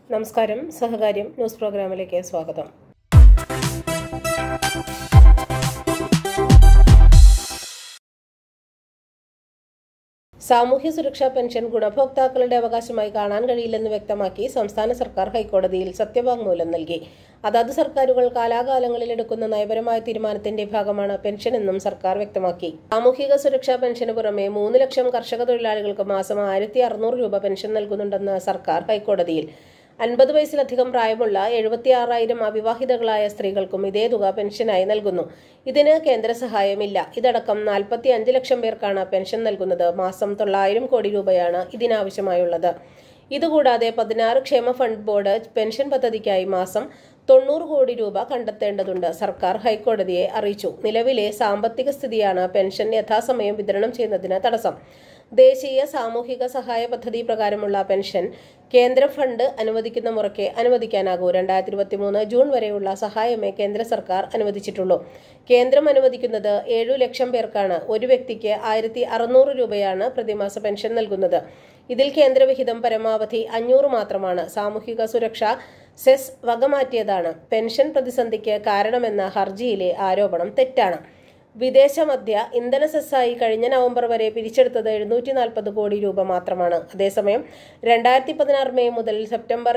നമസ്കാരം, സഹകാര്യം ന്യൂസ് പ്രോഗ്രാമിലേക്ക് സ്വാഗതം. സാമൂഹ്യ സുരക്ഷാ പെൻഷൻ ഗുണഭോക്താക്കളുടെ അവകാശമായി കാണാൻ കഴിയില്ലെന്ന് വ്യക്തമാക്കി സംസ്ഥാന സർക്കാർ ഹൈക്കോടതിയിൽ സത്യവാങ്മൂലം നൽകി. അതാത് സർക്കാരുകൾ കാലാകാലങ്ങളിൽ എടുക്കുന്ന നയപരമായ തീരുമാനത്തിന്റെ ഭാഗമാണ് പെൻഷൻ എന്നും സർക്കാർ വ്യക്തമാക്കി. സാമൂഹിക സുരക്ഷാ പെൻഷന് പുറമെ 3 ലക്ഷം കർഷക തൊഴിലാളികൾക്ക് മാസം 1600 രൂപ പെൻഷൻ നൽകുന്നുണ്ടെന്ന് സർക്കാർ ഹൈക്കോടതിയിൽ. 50 വയസ്സിലധികം പ്രായമുള്ള 76,000 അവിവാഹിതകളായ സ്ത്രീകൾക്കും ഇതേ തുക പെൻഷനായി നൽകുന്നു. ഇതിന് കേന്ദ്ര സഹായമില്ല. ഇതടക്കം 45 ലക്ഷം പേർക്കാണ് പെൻഷൻ നൽകുന്നത്. മാസം 900 കോടി രൂപയാണ് ഇതിനാവശ്യമായുള്ളത്. ഇതുകൂടാതെ 16 ക്ഷേമ ഫണ്ട് ബോർഡ് പെൻഷൻ പദ്ധതിക്കായി മാസം 90 കോടി രൂപ കണ്ടെത്തേണ്ടതുണ്ട്. സർക്കാർ ഹൈക്കോടതിയെ അറിയിച്ചു. നിലവിലെ സാമ്പത്തിക സ്ഥിതിയാണ് പെൻഷൻ യഥാസമയം വിതരണം ചെയ്യുന്നതിന് തടസ്സം. ദേശീയ സാമൂഹിക സഹായ പദ്ധതി പ്രകാരമുള്ള പെൻഷൻ കേന്ദ്ര ഫണ്ട് അനുവദിക്കുന്ന മുറയ്ക്ക് അനുവദിക്കാനാകൂ. 2023 ജൂൺ വരെയുള്ള സഹായമേ കേന്ദ്ര സർക്കാർ അനുവദിച്ചിട്ടുള്ളൂ. കേന്ദ്രം അനുവദിക്കുന്നത് 7 ലക്ഷം പേർക്കാണ്. ഒരു വ്യക്തിക്ക് 1600 രൂപയാണ് പ്രതിമാസ പെൻഷൻ നൽകുന്നത്. ഇതിൽ കേന്ദ്രവിഹിതം പരമാവധി 500 മാത്രമാണ്. സാമൂഹിക സുരക്ഷാ സെസ് വകമാറ്റിയതാണ് പെൻഷൻ പ്രതിസന്ധിക്ക് കാരണമെന്ന ഹർജിയിലെ ആരോപണം തെറ്റാണ്. വിദേശ മദ്യ ഇന്ധന സെസ്സായി കഴിഞ്ഞ നവംബർ വരെ പിരിച്ചെടുത്തത് 740 കോടി രൂപ മാത്രമാണ്. അതേസമയം 2016 മെയ് മുതൽ സെപ്റ്റംബർ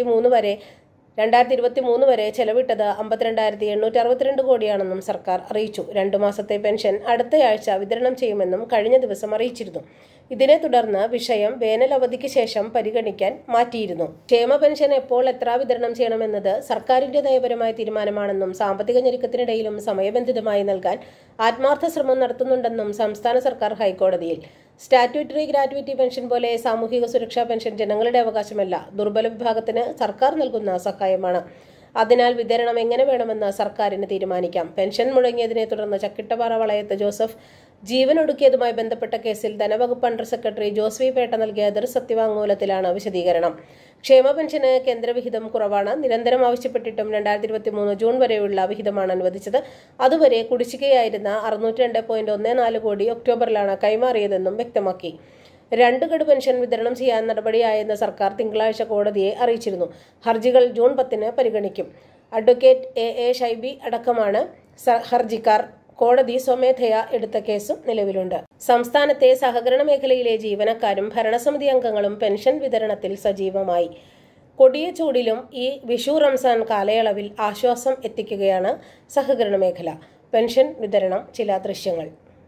2023 വരെ ചെലവിട്ടത് 52,862 കോടിയാണെന്നും സർക്കാർ അറിയിച്ചു. 2 മാസത്തെ പെൻഷൻ അടുത്തയാഴ്ച വിതരണം ചെയ്യുമെന്നും കഴിഞ്ഞ ദിവസം അറിയിച്ചിരുന്നു. ഇതിനെ തുടർന്ന് വിഷയം വേനൽ അവധിക്ക് ശേഷം പരിഗണിക്കാൻ മാറ്റിയിരുന്നു. ക്ഷേമ പെൻഷൻ എപ്പോൾ എത്ര വിതരണം ചെയ്യണമെന്നത് സർക്കാരിന്റെ നയപരമായ തീരുമാനമാണെന്നും സാമ്പത്തിക ഞെരുക്കത്തിനിടയിലും സമയബന്ധിതമായി നൽകാൻ ആത്മാർത്ഥ ശ്രമം നടത്തുന്നുണ്ടെന്നും സംസ്ഥാന സർക്കാർ ഹൈക്കോടതിയിൽ. സ്റ്റാറ്റ്യൂട്ടറി ഗ്രാറ്റുവിറ്റി പെൻഷൻ പോലെ സാമൂഹിക സുരക്ഷാ പെൻഷൻ ജനങ്ങളുടെ അവകാശമല്ല, ദുർബല വിഭാഗത്തിന് സർക്കാർ നൽകുന്ന സഹായമാണ്. അതിനാൽ വിതരണം എങ്ങനെ വേണമെന്ന് സർക്കാരിന് തീരുമാനിക്കാം. പെൻഷൻ മുടങ്ങിയതിനെ തുടർന്ന് ചക്കിട്ടപ്പാറ വളയത്ത് ജോസഫ് ജീവനൊടുക്കിയതുമായി ബന്ധപ്പെട്ട കേസിൽ ധനവകുപ്പ് under secretary Jose V Petta നൽകിയ എതിർ സത്യവാങ്മൂലത്തിലാണ് വിശദീകരണം. ക്ഷേമ പെൻഷന് കേന്ദ്രവിഹിതം കുറവാണ്. നിരന്തരം ആവശ്യപ്പെട്ടിട്ടും 2023 ജൂൺ വരെയുള്ള വിഹിതമാണ് അനുവദിച്ചത്. അതുവരെ കുടിശ്ശികയായിരുന്ന 602.14 കോടി ഒക്ടോബറിലാണ് കൈമാറിയതെന്നും വ്യക്തമാക്കി. 2 ഗഡു പെൻഷൻ വിതരണം ചെയ്യാൻ നടപടിയായെന്ന് സർക്കാർ തിങ്കളാഴ്ച കോടതിയെ അറിയിച്ചിരുന്നു. ഹർജികൾ ജൂൺ 10 പരിഗണിക്കും. അഡ്വക്കേറ്റ് എ ഷൈബി അടക്കമാണ് ഹർജിക്കാർ. കോടതി സ്വമേധയാ എടുത്ത കേസും നിലവിലുണ്ട്. സംസ്ഥാനത്തെ സഹകരണ മേഖലയിലെ ജീവനക്കാരും ഭരണസമിതി അംഗങ്ങളും പെൻഷൻ വിതരണത്തിൽ സജീവമായി. കൊടിയ ചൂടിലും ഈ വിഷു റംസാൻ കാലയളവിൽ ആശ്വാസം എത്തിക്കുകയാണ് സഹകരണ മേഖല. പെൻഷൻ വിതരണം ചില ദൃശ്യങ്ങൾ.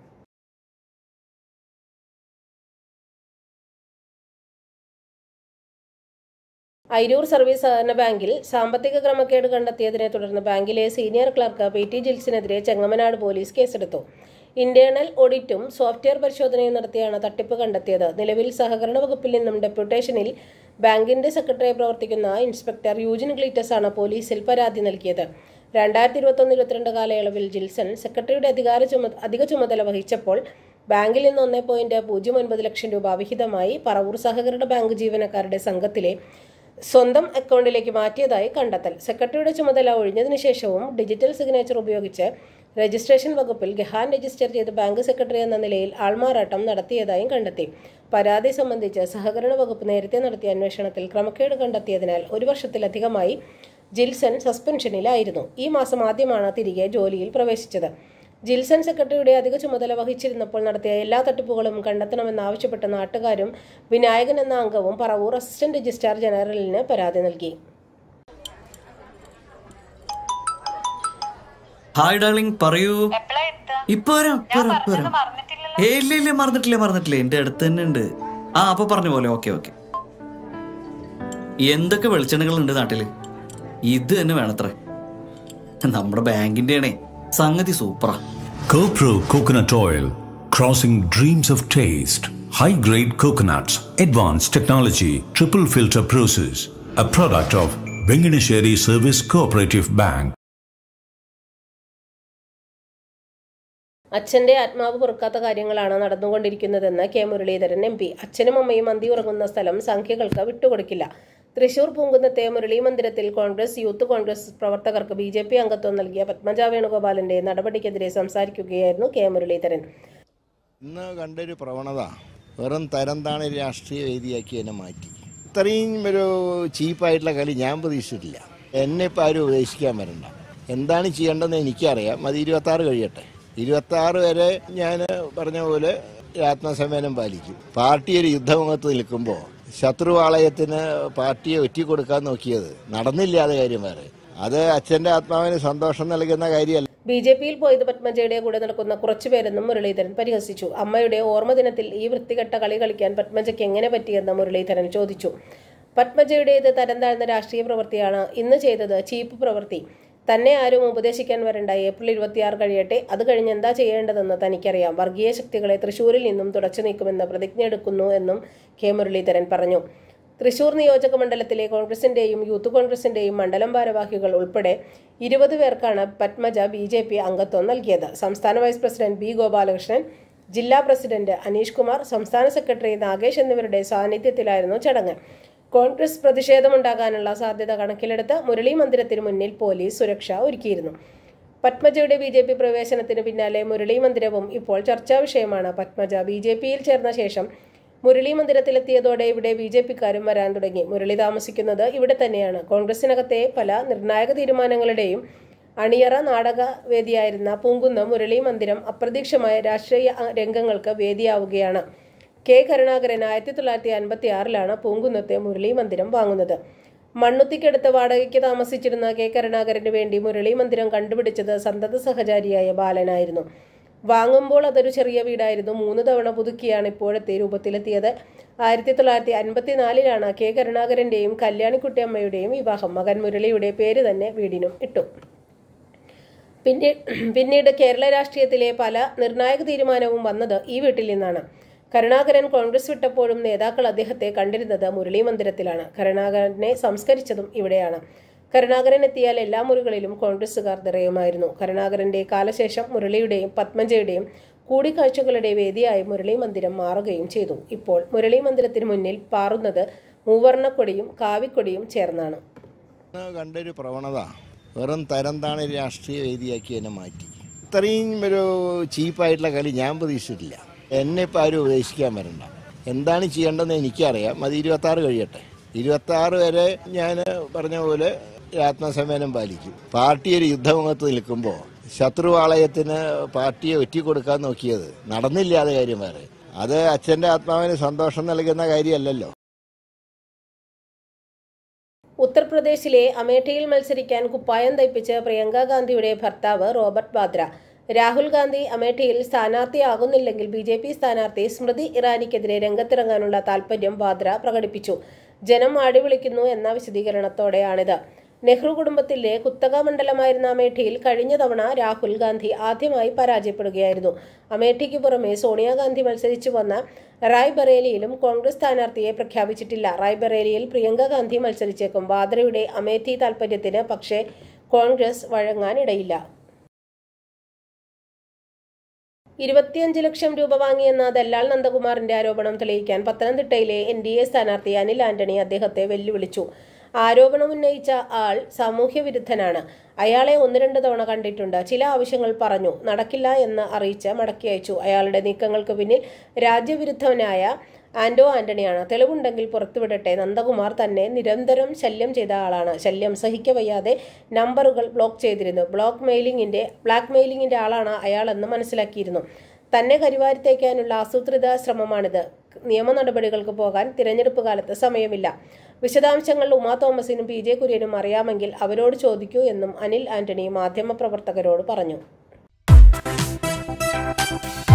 അയിരൂർ സർവീസ് സഹകരണ ബാങ്കിൽ സാമ്പത്തിക ക്രമക്കേട് കണ്ടെത്തിയതിനെ തുടർന്ന് ബാങ്കിലെ സീനിയർ ക്ലർക്ക് PT ജിൽസിനെതിരെ ചെങ്ങമനാട് പോലീസ് കേസെടുത്തു. ഇന്റേണൽ ഓഡിറ്റും സോഫ്റ്റ്വെയർ പരിശോധനയും നടത്തിയാണ് തട്ടിപ്പ് കണ്ടെത്തിയത്. നിലവിൽ സഹകരണ വകുപ്പിൽ നിന്നും ഡെപ്യൂട്ടേഷനിൽ ബാങ്കിന്റെ സെക്രട്ടറിയായി പ്രവർത്തിക്കുന്ന ഇൻസ്പെക്ടർ യൂജിൻ ഗ്ലീറ്റസ് ആണ് പോലീസിൽ പരാതി നൽകിയത്. 2021-22 കാലയളവിൽ ജിൽസൺ സെക്രട്ടറിയുടെ അധിക ചുമതല വഹിച്ചപ്പോൾ ബാങ്കിൽ നിന്ന് 1.09 ലക്ഷം രൂപ വിഹിതമായി പറവൂർ സഹകരണ ബാങ്ക് ജീവനക്കാരുടെ സംഘത്തിലെ സ്വന്തം അക്കൗണ്ടിലേക്ക് മാറ്റിയതായി കണ്ടെത്തൽ. സെക്രട്ടറിയുടെ ചുമതല ഒഴിഞ്ഞതിനു ശേഷവും ഡിജിറ്റൽ സിഗ്നേച്ചർ ഉപയോഗിച്ച് രജിസ്ട്രേഷൻ വകുപ്പിൽ ഗഹാൻ രജിസ്റ്റർ ചെയ്ത് ബാങ്ക് സെക്രട്ടറി എന്ന നിലയിൽ ആൾമാറാട്ടം നടത്തിയതായും കണ്ടെത്തി. പരാതി സംബന്ധിച്ച് സഹകരണ വകുപ്പ് നേരത്തെ നടത്തിയ അന്വേഷണത്തിൽ ക്രമക്കേട് കണ്ടെത്തിയതിനാൽ 1 വർഷത്തിലധികമായി ജിൽസൺ സസ്പെൻഷനിലായിരുന്നു. ഈ മാസം ആദ്യമാണ് തിരികെ ജോലിയിൽ പ്രവേശിച്ചത്. ജിൽസൺ സെക്രട്ടറിയുടെ അധിക ചുമതല വഹിച്ചിരുന്നപ്പോൾ നടത്തിയ എല്ലാ തട്ടിപ്പുകളും കണ്ടെത്തണമെന്നാവശ്യപ്പെട്ട നാട്ടുകാരും വിനായകൻ എന്ന അംഗവും പറവൂർ അസിസ്റ്റന്റ് രജിസ്ട്രാർ ജനറലിന് പരാതി നൽകി. ഹായ് ഡാർലിംഗ്, പറയൂ. മറന്നിട്ടില്ല, എന്റെ അടുത്ത് തന്നെ ഉണ്ട്. അപ്പൊ പറഞ്ഞ പോലെ. ഓക്കെ. എന്തൊക്കെ വെളിച്ചെണ്ണകൾ ഉണ്ട് നാട്ടില്? ഇത് തന്നെ വേണത്രേ. നമ്മുടെ ബാങ്കിന്റെ ആണേ. സംഗതി സൂപ്പറാ. CoPro Coconut Oil, crossing dreams of taste. High-grade coconuts, advanced technology, triple filter process. A product of Venganesheri Service Cooperative Bank. അച്ഛന്റെ ആത്മാവ് പൊറുക്കാത്ത കാര്യങ്ങളാണ് നടന്നുകൊണ്ടിരിക്കുന്നതെന്ന് കെ മുരളീധരൻ MP. അച്ഛനും അമ്മയും അന്തി ഉറങ്ങുന്ന സ്ഥലം സംഖ്യകൾക്ക് വിട്ടുകൊടുക്കില്ല. തൃശൂർ പൂങ്കുന്നത്തെ മുരളി മന്ദിരത്തിൽ കോൺഗ്രസ് യൂത്ത് കോൺഗ്രസ് പ്രവർത്തകർക്ക് BJP അംഗത്വം നൽകിയ പത്മജ വേണുഗോപാലിന്റെ നടപടിക്കെതിരെ സംസാരിക്കുകയായിരുന്നു കെ മുരളീധരൻ. ഇന്ന് കണ്ടൊരു പ്രവണത വെറും തരംതാണ രാഷ്ട്രീയ വേദിയാക്കി എന്നെ മാറ്റി. ഇത്രയും ഒരു ചീപ്പായിട്ടുള്ള കളി ഞാൻ പ്രതീക്ഷിച്ചിട്ടില്ല. എന്നെ ഇപ്പോൾ ആരും ഉപദേശിക്കാൻ വരണ്ട. എന്താണ് ചെയ്യേണ്ടതെന്ന് എനിക്കറിയാം. അത് 26 കഴിയട്ടെ. 26 വരെ ഞാൻ പറഞ്ഞ പോലെ ആത്മസംയമനം പാലിക്കും. പാർട്ടി ഒരു യുദ്ധമുഖത്ത് നിൽക്കുമ്പോൾ ശത്രുവാളയത്തിന് പാർട്ടിയെ ഒറ്റിക്കൊടുക്കാൻ നോക്കിയത് നടന്നില്ലാതെ കാര്യം വേറെ. അത് അച്ഛൻ്റെ ആത്മാവിന് സന്തോഷം നൽകുന്ന കാര്യമല്ല. ബി.ജെ.പിയിൽ പോയത് പത്മജയുടെ കൂടെ നടക്കുന്ന കുറച്ചുപേരെന്നും മുരളീധരൻ പരിഹസിച്ചു. അമ്മയുടെ ഓർമ്മ ദിനത്തിൽ ഈ വൃത്തികെട്ട കളി കളിക്കാൻ പത്മജയ്ക്ക് എങ്ങനെ പറ്റിയെന്ന് മുരളീധരൻ ചോദിച്ചു. പത്മജയുടേത് തരം താഴ്ന്ന രാഷ്ട്രീയ പ്രവൃത്തിയാണ്. ഇന്ന് ചെയ്തത് ചീപ്പ് പ്രവൃത്തി. തന്നെ ആരും ഉപദേശിക്കാൻ വരണ്ട. ഏപ്രിൽ 26 കഴിയട്ടെ. അത് കഴിഞ്ഞ് എന്താ ചെയ്യേണ്ടതെന്ന് തനിക്കറിയാം. വർഗീയ ശക്തികളെ തൃശൂരിൽ നിന്നും തുടച്ചു നീക്കുമെന്ന് പ്രതിജ്ഞ എടുക്കുന്നു എന്നും കെ മുരളീധരൻ പറഞ്ഞു. തൃശൂർ നിയോജക മണ്ഡലത്തിലെ കോൺഗ്രസിന്റെയും യൂത്ത് കോൺഗ്രസിന്റെയും മണ്ഡലം ഭാരവാഹികൾ ഉൾപ്പെടെ 20 പേർക്കാണ് പത്മജ ബി.ജെ.പി അംഗത്വം നൽകിയത്. സംസ്ഥാന വൈസ് പ്രസിഡന്റ് ബി. ഗോപാലകൃഷ്ണൻ, ജില്ലാ പ്രസിഡന്റ് അനീഷ് കുമാർ, സംസ്ഥാന സെക്രട്ടറി നാഗേഷ് എന്നിവരുടെ സാന്നിധ്യത്തിലായിരുന്നു ചടങ്ങ്. കോൺഗ്രസ് പ്രതിഷേധമുണ്ടാകാനുള്ള സാധ്യത കണക്കിലെടുത്ത് മുരളി മന്ദിരത്തിന് മുന്നിൽ പോലീസ് സുരക്ഷ ഒരുക്കിയിരുന്നു. പത്മജയുടെ ബി.ജെ.പി പ്രവേശനത്തിന് പിന്നാലെ മുരളി മന്ദിരവും ഇപ്പോൾ ചർച്ചാ വിഷയമാണ്. പത്മജ ബി.ജെ.പിയിൽ ചേർന്ന ശേഷം മുരളി മന്ദിരത്തിലെത്തിയതോടെ ഇവിടെ ബി.ജെ.പിക്കാരും വരാൻ തുടങ്ങി. മുരളി താമസിക്കുന്നത് ഇവിടെ തന്നെയാണ്. കോൺഗ്രസിനകത്തെ പല നിർണായക തീരുമാനങ്ങളുടെയും അണിയറ നാടകവേദിയായിരുന്ന പൂങ്കുന്നം മുരളി മന്ദിരം അപ്രതീക്ഷിതമായ രാഷ്ട്രീയ രംഗങ്ങൾക്ക് വേദിയാവുകയാണ്. കെ കരുണാകരൻ 1956 പൂങ്കുന്നത്തെ മുരളി മന്ദിരം വാങ്ങുന്നത്. മണ്ണുത്തിക്കടുത്ത് വാടകയ്ക്ക് താമസിച്ചിരുന്ന കെ കരുണാകരന് വേണ്ടി മുരളി മന്ദിരം കണ്ടുപിടിച്ചത് സന്തത സഹചാരിയായ ബാലനായിരുന്നു. വാങ്ങുമ്പോൾ അതൊരു ചെറിയ വീടായിരുന്നു. 3 തവണ പുതുക്കിയാണ് ഇപ്പോഴത്തെ രൂപത്തിലെത്തിയത്. 1954 കെ കരുണാകരന്റെയും കല്യാണിക്കുട്ടിയമ്മയുടെയും വിവാഹം. മകൻ മുരളിയുടെ പേര് തന്നെ വീടിനും ഇട്ടു. പിന്നീട് കേരള രാഷ്ട്രീയത്തിലെ പല നിർണായക തീരുമാനവും വന്നത് ഈ വീട്ടിൽ നിന്നാണ്. കരുണാകരൻ കോൺഗ്രസ് വിട്ടപ്പോഴും നേതാക്കൾ അദ്ദേഹത്തെ കണ്ടിരുന്നത് മുരളി മന്ദിരത്തിലാണ്. കരുണാകരനെ സംസ്കരിച്ചതും ഇവിടെയാണ്. കരുണാകരൻ എത്തിയാൽ എല്ലാ മുറികളിലും കോൺഗ്രസുകാർ നിറയുമായിരുന്നു. കരുണാകരന്റെ കാലശേഷം മുരളിയുടെയും പത്മജയുടെയും കൂടിക്കാഴ്ചകളുടെ വേദിയായി മുരളി മന്ദിരം മാറുകയും ചെയ്തു. ഇപ്പോൾ മുരളി മന്ദിരത്തിന് മുന്നിൽ പാറുന്നത് മൂവർണ്ണക്കൊടിയും കാവിക്കൊടിയും ചേർന്നാണ്. കണ്ടൊരു പ്രവണത വെറും തരം താണ രാഷ്ട്രീയ വേദിയാക്കി എന്നെ മാറ്റി. ഇത്രയും ഒരു ചീപ്പായിട്ടുള്ള കളി ഞാൻ പ്രതീക്ഷിച്ചിട്ടില്ല. എന്നെ ഇപ്പോൾ ആരും ഉപദേശിക്കാൻ വരണ്ട. എന്താണ് ചെയ്യേണ്ടതെന്ന് എനിക്കറിയാം. അത് 26 കഴിയട്ടെ. 26 വരെ ഞാൻ പറഞ്ഞ പോലെ ആത്മസംയമനം പാലിക്കും. പാർട്ടി ഒരു യുദ്ധമുഖത്ത് നിൽക്കുമ്പോൾ ശത്രുവാളയത്തിന് പാർട്ടിയെ ഒറ്റിക്കൊടുക്കാൻ നോക്കിയത് നടന്നില്ലാതെ കാര്യം വേറെ. അത് അച്ഛൻ്റെ ആത്മാവിന് സന്തോഷം നൽകുന്ന കാര്യമല്ലല്ലോ. ഉത്തർപ്രദേശിലെ അമേഠിയിൽ മത്സരിക്കാൻ കുപ്പായം തയ്പ്പിച്ച് പ്രിയങ്ക ഗാന്ധിയുടെ ഭർത്താവ് റോബർട്ട് വാദ്ര. രാഹുൽ ഗാന്ധി അമേഠിയിൽ സ്ഥാനാർത്ഥിയാകുന്നില്ലെങ്കിൽ ബി.ജെ.പി സ്ഥാനാർത്ഥി സ്മൃതി ഇറാനിക്കെതിരെ രംഗത്തിറങ്ങാനുള്ള താൽപര്യം വാദ്ര പ്രകടിപ്പിച്ചു. ജനം ആടി വിളിക്കുന്നു എന്ന വിശദീകരണത്തോടെയാണിത്. നെഹ്റു കുടുംബത്തിലെ കുത്തക മണ്ഡലമായിരുന്ന അമേഠിയിൽ കഴിഞ്ഞ തവണ രാഹുൽ ഗാന്ധി ആദ്യമായി പരാജയപ്പെടുകയായിരുന്നു. അമേഠിക്ക് പുറമെ സോണിയാഗാന്ധി മത്സരിച്ചു വന്ന റായ്ബറേലിയിലും കോൺഗ്രസ് സ്ഥാനാർത്ഥിയെ പ്രഖ്യാപിച്ചിട്ടില്ല. റായ്ബറേലിയിൽ പ്രിയങ്ക ഗാന്ധി മത്സരിച്ചേക്കും. വാദ്രയുടെ അമേഠി താൽപര്യത്തിന് പക്ഷേ കോൺഗ്രസ് വഴങ്ങാനിടയില്ല. 25 ലക്ഷം രൂപ വാങ്ങിയെന്ന ദല്ലാൽ നന്ദകുമാറിന്റെ ആരോപണം തെളിയിക്കാൻ പത്തനംതിട്ടയിലെ NDA സ്ഥാനാർത്ഥി അനിൽ ആന്റണി അദ്ദേഹത്തെ വെല്ലുവിളിച്ചു. ആരോപണം ഉന്നയിച്ച ആൾ സാമൂഹ്യ വിരുദ്ധനാണ്. അയാളെ 1-2 തവണ കണ്ടിട്ടുണ്ട്. ചില ആവശ്യങ്ങൾ പറഞ്ഞു, നടക്കില്ല എന്ന് അറിയിച്ച് മടക്കി അയച്ചു. അയാളുടെ നീക്കങ്ങൾക്ക് പിന്നിൽ രാജ്യവിരുദ്ധനായ ആന്റണിയാണ്. തെളിവുണ്ടെങ്കിൽ പുറത്തുവിടട്ടെ. നന്ദകുമാർ തന്നെ നിരന്തരം ശല്യം ചെയ്ത ആളാണ്. ശല്യം സഹിക്കവയ്യാതെ നമ്പറുകൾ ബ്ലോക്ക് ചെയ്തിരുന്നു. ബ്ലാക്ക് മെയിലിംഗിന്റെ ആളാണ് അയാളെന്ന് മനസ്സിലാക്കിയിരുന്നു. തന്നെ കരിവാരിത്തേക്കാനുള്ള ആസൂത്രിത ശ്രമമാണിത്. നിയമ നടപടികൾക്ക് പോകാൻ തിരഞ്ഞെടുപ്പ് കാലത്ത് സമയമില്ല. വിശദാംശങ്ങൾ ഉമാ തോമസിനും PJ കുര്യനും അറിയാമെങ്കിൽ അവരോട് ചോദിക്കൂ എന്നും അനിൽ ആന്റണി മാധ്യമപ്രവർത്തകരോട് പറഞ്ഞു.